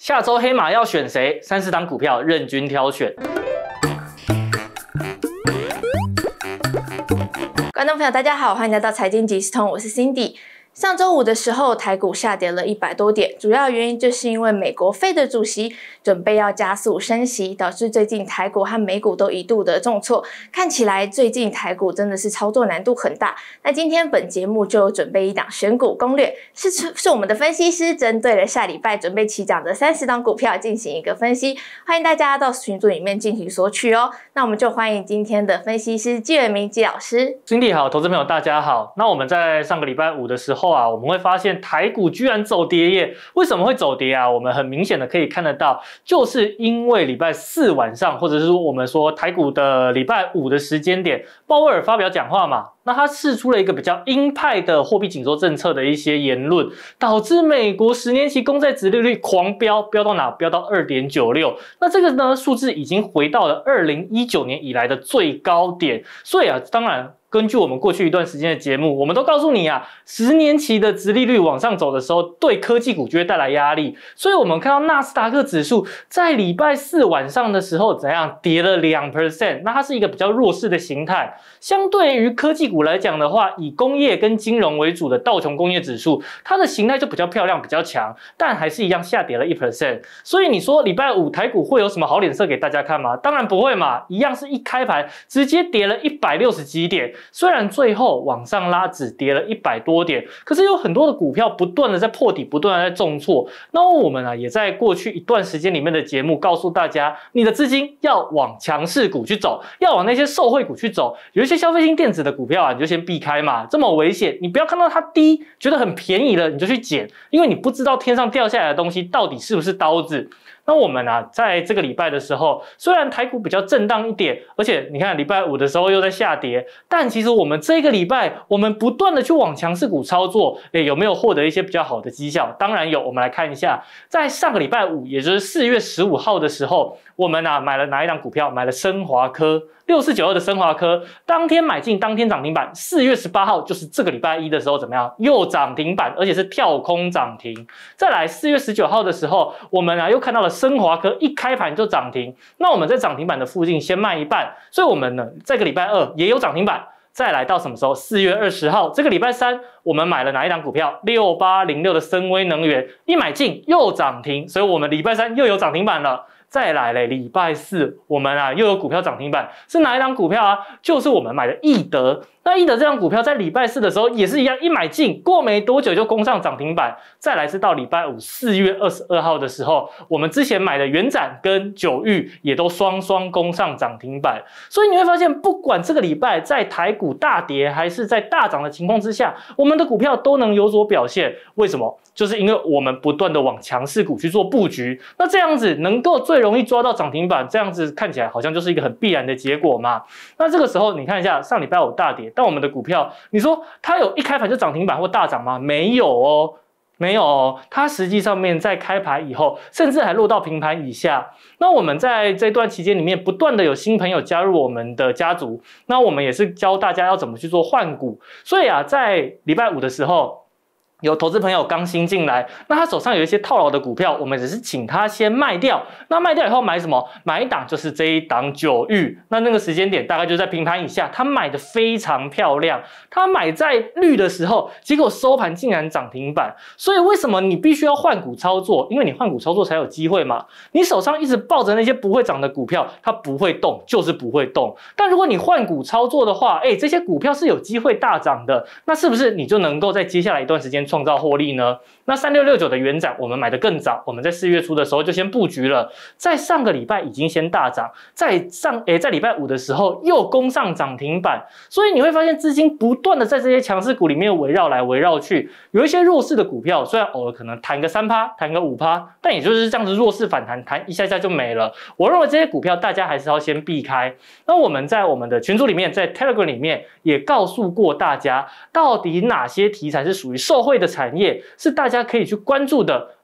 下周黑马要选谁？30档股票任君挑选。 观众朋友，大家好，欢迎来到财经即时通，我是 Cindy。上周五的时候，台股下跌了100多点，主要原因就是因为美国Fed主席准备要加速升息，导致最近台股和美股都一度的重挫。看起来最近台股真的是操作难度很大。那今天本节目就有准备一档选股攻略，是我们的分析师针对了下礼拜准备起涨的30档股票进行一个分析，欢迎大家到群组里面进行索取哦。那我们就欢迎今天的分析师纪元明纪老师。 Cindy好，投资朋友大家好。那我们在上个礼拜五的时候我们会发现台股居然走跌耶。为什么会走跌我们很明显的可以看得到，就是因为礼拜四晚上，或者是我们说台股的礼拜五的时间点，鲍威尔发表讲话嘛，那他释出了一个比较鹰派的货币紧缩政策的一些言论，导致美国10年期公债殖利率狂飙，飙到哪？飙到 2.96。那这个呢，数字已经回到了2019年以来的最高点。所以当然根据我们过去一段时间的节目，我们都告诉你10年期的殖利率往上走的时候，对科技股就会带来压力。所以我们看到纳斯达克指数在礼拜四晚上的时候怎样跌了 2%， 那它是一个比较弱势的形态。相对于科技股来讲的话，以工业跟金融为主的道琼工业指数，它的形态就比较漂亮，比较强，但还是一样下跌了 1%。所以你说礼拜五台股会有什么好脸色给大家看吗？当然不会嘛，一样是一开盘直接跌了160几点。虽然最后往上拉只跌了100多点，可是有很多的股票不断的在破底，不断的在重挫。那我们也在过去一段时间里面的节目告诉大家，你的资金要往强势股去走，要往那些受惠股去走。有一些消费性电子的股票你就先避开嘛，这么危险，你不要看到它低，觉得很便宜了你就去捡，因为你不知道天上掉下来的东西到底是不是刀子。那我们在这个礼拜的时候，虽然台股比较震荡一点，而且你看礼拜五的时候又在下跌，但其实我们这个礼拜我们不断的去往强势股操作，有没有获得一些比较好的绩效？当然有。我们来看一下，在上个礼拜五，也就是4月15号的时候，我们买了哪一档股票？买了升华科6492的升华科，当天买进，当天涨停板。4月18号就是这个礼拜一的时候怎么样？又涨停板，而且是跳空涨停。再来4月19号的时候，我们又看到了升华科一开盘就涨停。那我们在涨停板的附近先卖一半，所以我们这个礼拜二也有涨停板。再来到什么时候？4月20号，这个礼拜三，我们买了哪一档股票？6806的森威能源，一买进又涨停，所以我们礼拜三又有涨停板了。再来礼拜四，我们又有股票涨停板，是哪一档股票就是我们买的易德。那易德这张股票在礼拜四的时候也是一样，一买进，过没多久就攻上涨停板。再来是到礼拜五4月22号的时候，我们之前买的元展跟九裕也都双双攻上涨停板。所以你会发现，不管这个礼拜在台股大跌还是在大涨的情况之下，我们的股票都能有所表现。为什么？就是因为我们不断的往强势股去做布局，那这样子能够最容易抓到涨停板，这样子看起来好像就是一个很必然的结果嘛。那这个时候你看一下，上礼拜五大跌，但我们的股票，你说它有一开盘就涨停板或大涨吗？没有哦，没有哦，它实际上面在开盘以后，甚至还落到平盘以下。那我们在这段期间里面，不断的有新朋友加入我们的家族，那我们也是教大家要怎么去做换股。所以在礼拜五的时候，有投资朋友刚新进来，那他手上有一些套牢的股票，我们只是请他先卖掉。那卖掉以后买什么？买一档就是这一档九裕。那个时间点大概就在平盘以下，他买的非常漂亮。他买在绿的时候，结果收盘竟然涨停板。所以为什么你必须要换股操作？因为你换股操作才有机会嘛。你手上一直抱着那些不会涨的股票，它不会动，就是不会动。但如果你换股操作的话，这些股票是有机会大涨的，那是不是你就能够在接下来一段时间创造获利呢？那3669的元展我们买的更早，我们在4月初的时候就先布局了，在上个礼拜已经先大涨，在礼拜五的时候又攻上涨停板。所以你会发现资金不断的在这些强势股里面围绕来围绕去，有一些弱势的股票虽然偶尔可能弹个3%弹个5%，但也就是这样子弱势反弹，弹一下下就没了。我认为这些股票大家还是要先避开。那我们在我们的群组里面，在 Telegram 里面也告诉过大家，到底哪些题材是属于受惠的产业，是大家可以去关注的。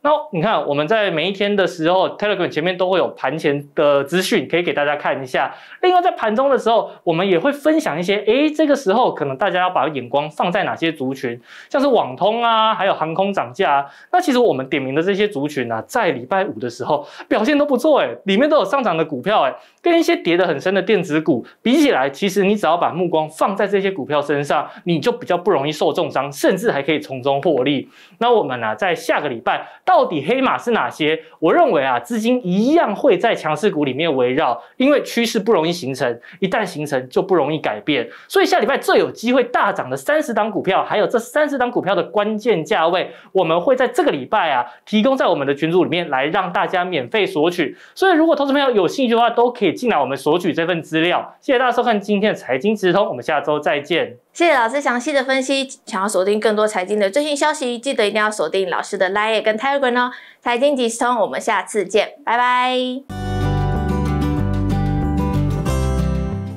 那你看我们在每一天的时候 Telegram 前面都会有盘前的资讯可以给大家看一下。另外在盘中的时候，我们也会分享一些这个时候可能大家要把眼光放在哪些族群，像是网通啊，还有航空涨价啊。那其实我们点名的这些族群啊，在礼拜五的时候表现都不错里面都有上涨的股票跟一些跌得很深的电子股比起来，其实你只要把目光放在这些股票身上，你就比较不容易受重伤，甚至还可以从中获利。那我们在下个礼拜到底黑马是哪些？我认为资金一样会在强势股里面围绕，因为趋势不容易形成，一旦形成就不容易改变。所以下礼拜最有机会大涨的30档股票，还有这30档股票的关键价位，我们会在这个礼拜提供在我们的群组里面来让大家免费索取。所以如果投资朋友有兴趣的话，都可以进来我们索取这份资料。谢谢大家收看今天的财经直通，我们下周再见。 谢谢老师详细的分析。想要锁定更多财经的最新消息，记得一定要锁定老师的 LINE 跟 Telegram 哦。财经即时通，我们下次见，拜拜。